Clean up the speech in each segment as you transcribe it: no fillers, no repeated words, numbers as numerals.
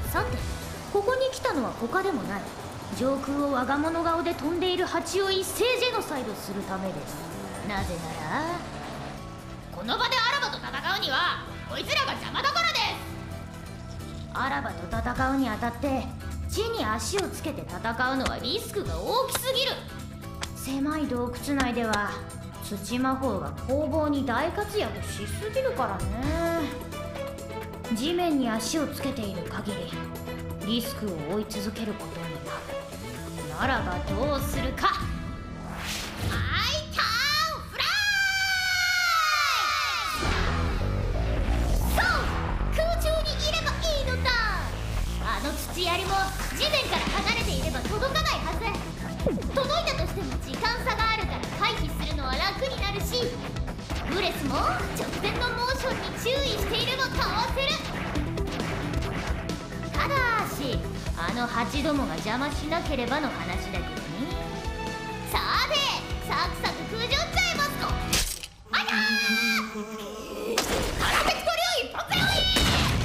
さて、ここに来たのは他でもない、上空を我が物顔で飛んでいる蜂を一斉ジェノサイドするためです。なぜならこの場でアラバと戦うにはこいつらが邪魔だからです。アラバと戦うにあたって地に足をつけて戦うのはリスクが大きすぎる。狭い洞窟内では土魔法が攻防に大活躍しすぎるからね。地面に足をつけている限りリスクを追い続けることになる。ならばどうするか。土槍も地面から離れていれば届かないはず。届いたとしても時間差があるから回避するのは楽になるし、ブレスも直前のモーションに注意していればかわせる。ただしあの蜂どもが邪魔しなければの話だけどね。さてサクサク駆除っちゃいますと。あいたー、空手取りを一発よい。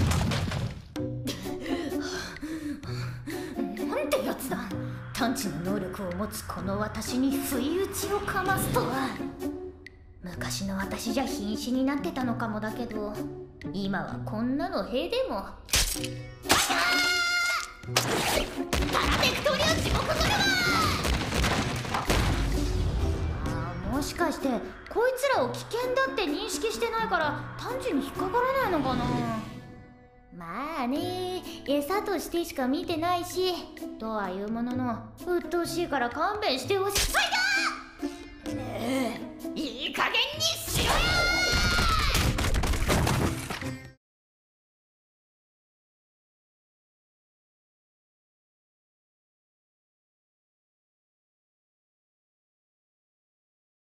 なんてやつだ。探知の能力を持つこの私に不意打ちをかますとは。昔の私じゃ瀕死になってたのかもだけど、今はこんなのへでも。空手取りを地獄車。もしかしてこいつらを危険だって認識してないから単純に引っかからないのかな。まあね、餌としてしか見てないし、とはいうものの鬱陶しいから勘弁してほしい。